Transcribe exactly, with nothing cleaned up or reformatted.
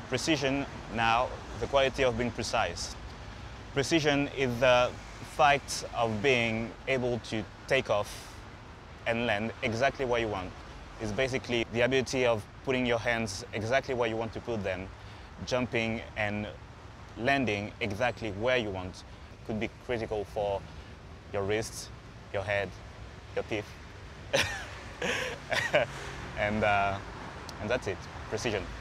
Precision now, the quality of being precise. Precision is the fact of being able to take off and land exactly where you want. It's basically the ability of putting your hands exactly where you want to put them, jumping and landing exactly where you want. It could be critical for your wrists, your head, your teeth. and, uh, and that's it, precision.